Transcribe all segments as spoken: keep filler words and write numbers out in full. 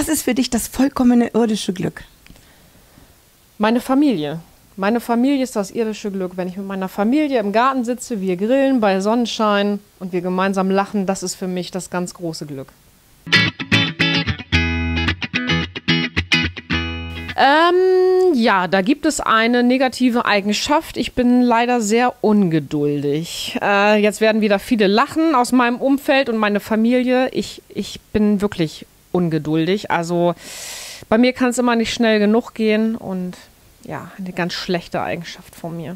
Was ist für dich das vollkommene irdische Glück? Meine Familie. Meine Familie ist das irdische Glück. Wenn ich mit meiner Familie im Garten sitze, wir grillen bei Sonnenschein und wir gemeinsam lachen, das ist für mich das ganz große Glück. Ähm, ja, da gibt es eine negative Eigenschaft. Ich bin leider sehr ungeduldig. Äh, jetzt werden wieder viele lachen aus meinem Umfeld und meine Familie. Ich, ich bin wirklich ungeduldig. Also bei mir kann es immer nicht schnell genug gehen und ja, eine ganz schlechte Eigenschaft von mir.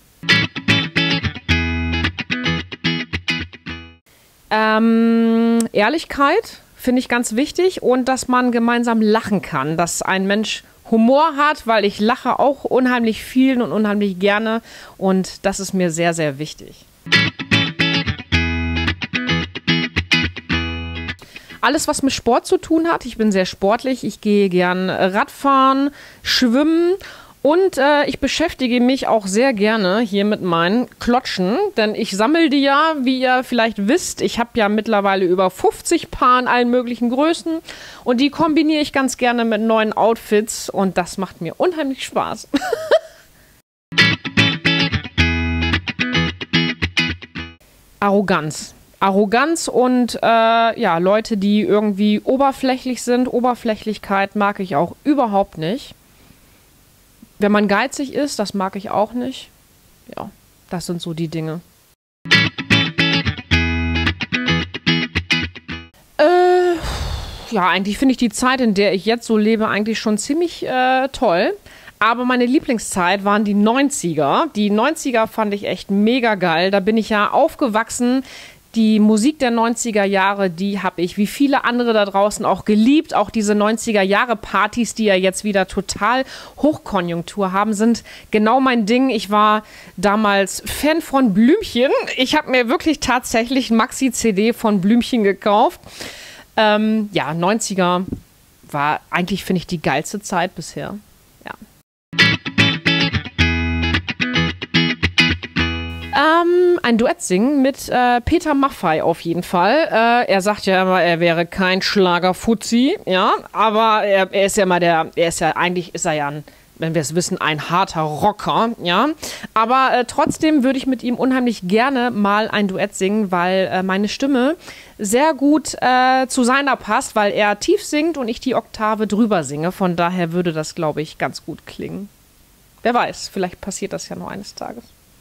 Ähm, Ehrlichkeit finde ich ganz wichtig und dass man gemeinsam lachen kann, dass ein Mensch Humor hat, weil ich lache auch unheimlich viel und unheimlich gerne und das ist mir sehr, sehr wichtig. Alles, was mit Sport zu tun hat, ich bin sehr sportlich, ich gehe gern Radfahren, schwimmen und äh, ich beschäftige mich auch sehr gerne hier mit meinen Klotschen, denn ich sammle die ja, wie ihr vielleicht wisst. Ich habe ja mittlerweile über fünfzig Paar in allen möglichen Größen und die kombiniere ich ganz gerne mit neuen Outfits und das macht mir unheimlich Spaß. Arroganz. Arroganz und äh, ja, Leute, die irgendwie oberflächlich sind. Oberflächlichkeit mag ich auch überhaupt nicht. Wenn man geizig ist, das mag ich auch nicht. Ja, das sind so die Dinge. Äh, ja, eigentlich finde ich die Zeit, in der ich jetzt so lebe, eigentlich schon ziemlich äh, toll. Aber meine Lieblingszeit waren die neunziger. Die neunziger fand ich echt mega geil. Da bin ich ja aufgewachsen. Die Musik der neunziger Jahre, die habe ich wie viele andere da draußen auch geliebt. Auch diese neunziger Jahre Partys, die ja jetzt wieder total Hochkonjunktur haben, sind genau mein Ding. Ich war damals Fan von Blümchen. Ich habe mir wirklich tatsächlich ein Maxi-C D von Blümchen gekauft. Ähm, ja, neunziger war eigentlich, finde ich, die geilste Zeit bisher. Ja. Ähm, ein Duett singen mit äh, Peter Maffay auf jeden Fall. Äh, er sagt ja immer, er wäre kein Schlagerfuzzi, ja, aber er, er ist ja immer der, er ist ja, eigentlich ist er ja ein, wenn wir es wissen, ein harter Rocker, ja. Aber äh, trotzdem würde ich mit ihm unheimlich gerne mal ein Duett singen, weil äh, meine Stimme sehr gut äh, zu seiner passt, weil er tief singt und ich die Oktave drüber singe. Von daher würde das, glaube ich, ganz gut klingen. Wer weiß, vielleicht passiert das ja noch eines Tages.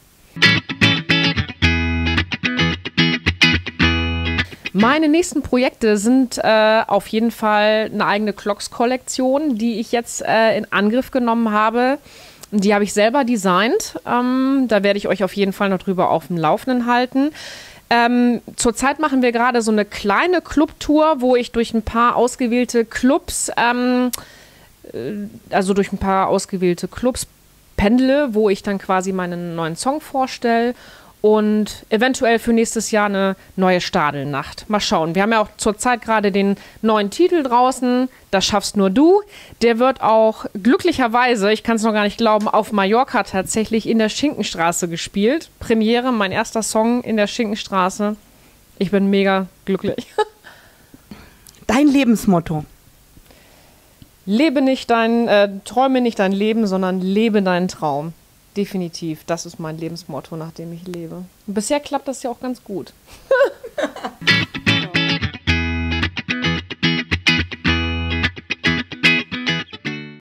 Meine nächsten Projekte sind äh, auf jeden Fall eine eigene Clocks-Kollektion, die ich jetzt äh, in Angriff genommen habe. Die habe ich selber designt. Ähm, da werde ich euch auf jeden Fall noch drüber auf dem Laufenden halten. Ähm, zurzeit machen wir gerade so eine kleine Clubtour, wo ich durch ein paar ausgewählte Clubs, ähm, also durch ein paar ausgewählte Clubs pendle, wo ich dann quasi meinen neuen Song vorstelle. Und eventuell für nächstes Jahr eine neue Stadelnacht. Mal schauen. Wir haben ja auch zurzeit gerade den neuen Titel draußen. Das schaffst nur du. Der wird auch glücklicherweise, ich kann es noch gar nicht glauben, auf Mallorca tatsächlich in der Schinkenstraße gespielt. Premiere, mein erster Song in der Schinkenstraße. Ich bin mega glücklich. Dein Lebensmotto? Lebe nicht dein, äh, träume nicht dein Leben, sondern lebe deinen Traum. Definitiv, das ist mein Lebensmotto, nach dem ich lebe. Und bisher klappt das ja auch ganz gut.